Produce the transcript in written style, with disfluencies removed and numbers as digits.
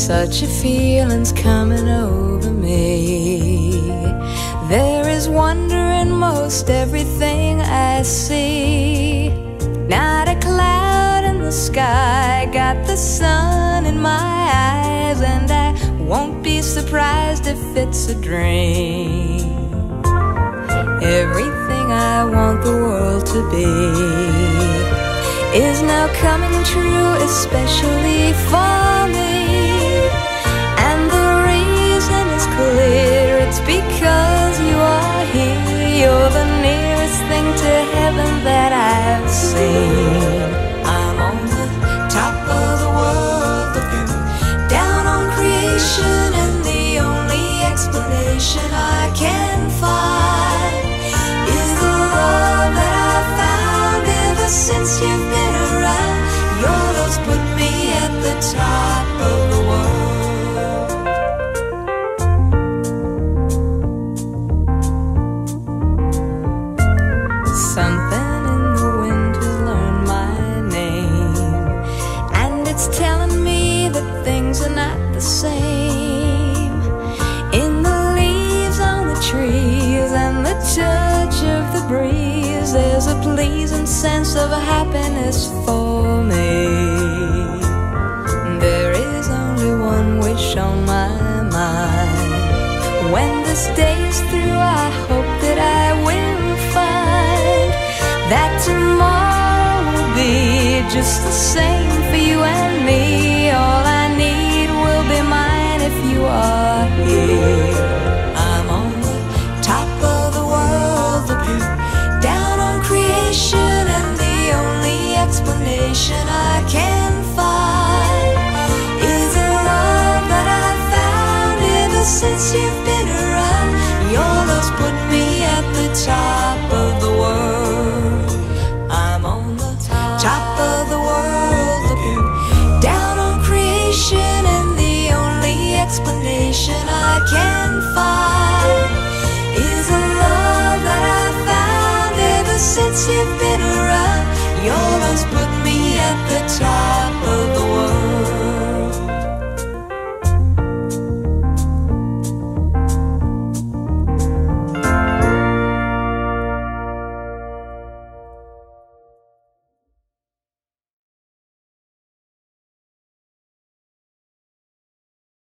Such a feeling's coming over me. There is wonder in most everything I see. Not a cloud in the sky, got the sun in my eyes, and I won't be surprised if it's a dream. Everything I want the world to be is now coming true, especially for me. And the reason is clear, it's because you are here. You're the nearest thing to heaven that I've seen. I'm on the top of the world looking down on creation, and the only explanation I can find is the love that I've found ever since you've been around. Your love's put me at the top of the world. Something in the wind has learned my name, and it's telling me that things are not the same. In the leaves on the trees and the touch of the breeze, there's a pleasing sense of happiness for me. There is only one wish on my mind. When this day is through, I hope that I will find that tomorrow will be just the same for you and me. All I need will be mine if you are here. I'm on the top of the world looking down on creation, and the only explanation I can find is the love that I've found ever since you've been around. Your love's put me at the top of the world. I'm on the top of the world looking down on creation, and the only explanation I can find is the love that I've found ever since you've been around. Your love's put me at the top of